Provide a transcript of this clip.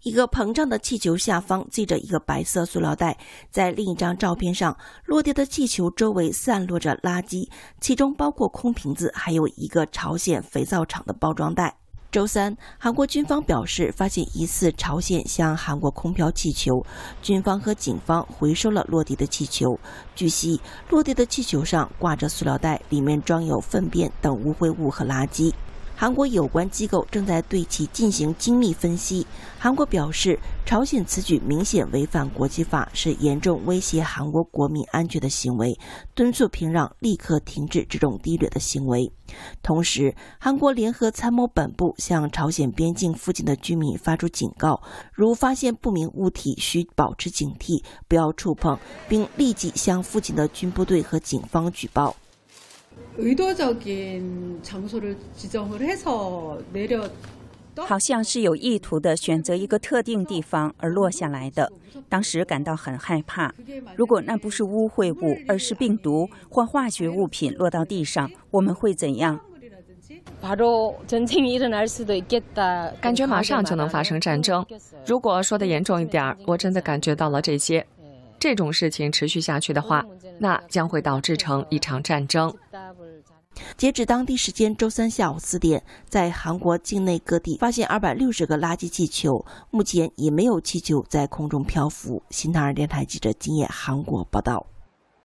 一个膨胀的气球下方系着一个白色塑料袋，在另一张照片上，落地的气球周围散落着垃圾，其中包括空瓶子，还有一个朝鲜肥皂厂的包装袋。周三，韩国军方表示发现疑似朝鲜向韩国空飘气球，军方和警方回收了落地的气球。据悉，落地的气球上挂着塑料袋，里面装有粪便等污秽物和垃圾。韩国有关机构正在对其进行精密分析。韩国表示，朝鲜此举明显违反国际法，是严重威胁韩国国民安全的行为，敦促平壤立刻停止这种低劣的行为。同时，韩国联合参谋本部向朝鲜边境附近的居民发出警告，如发现不明物体，需保持警惕，不要触碰，并立即向附近的军部队和警方举报。 好像是有意图的选择一个特定地方而落下来的。当时感到很害怕，如果那不是污秽物，而是病毒或化学物品落到地上，我们会怎样？ 感觉马上就能发生战争。如果说得严重一点，我真的感觉到了这些。这种事情持续下去的话，那将会导致成一场战争。 截止当地时间周三下午4点，在韩国境内各地发现260个垃圾气球，目前也没有气球在空中漂浮。新唐人电台记者金叶韩国报道。